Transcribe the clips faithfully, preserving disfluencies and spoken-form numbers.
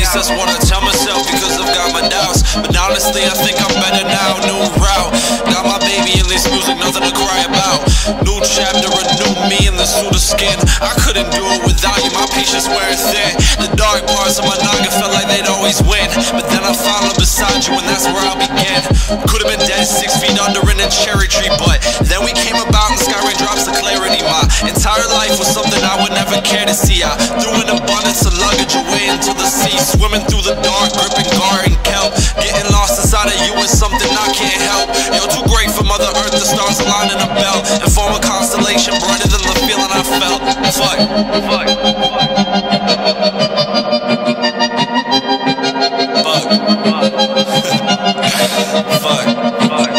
least that's what I tell myself, because I've got my doubts. But honestly, I think I'm better now. New route, got my baby in this music, nothing to cry about. New chapter, a new me in the suit of skin. I couldn't do it without you, my patience wearing thin. The dark parts of my noggin felt like they'd always win, but then I found them beside you, and that's where I began. Could've been dead six feet under in a cherry tree, but then we came about and sky raindrops of clarity. My entire life was something I would never care to see. I threw an abundance of luggage away into the sea, swimming through the dark, gripping garden kelp. Getting lost inside of you is something I can't help. You're too great for Mother Earth, the stars align in a belt and form a constellation brighter than the feeling I felt. Fuck, fuck, fuck. Fuck, fuck, fuck, fuck,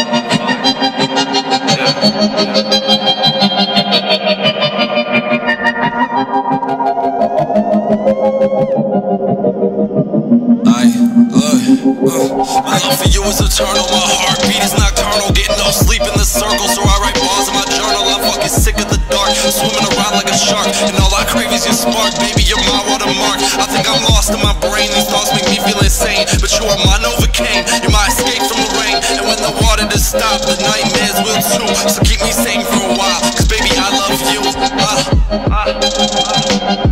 I, look, uh, my love for you is eternal, my heartbeat is nocturnal, getting no sleep in the circle, so I write bars in my journal. I'm fucking sick of the dark, swimming around like a shark, and all I crave is your spark, baby, you're my watermark. I think I'm lost in my brain, these thoughts make me feel insane, but you are my Novocaine, you're my escape from the rain, and when the water does stop, the nightmares will too, so keep me sane for a while, cause baby, I love you, uh, uh, uh.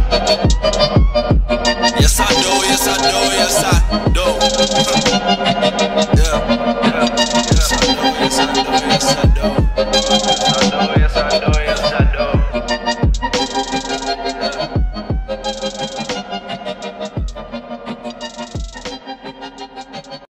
Yes I do, yes I do, yes I do. Yeah, yeah, yes I do, yes I do.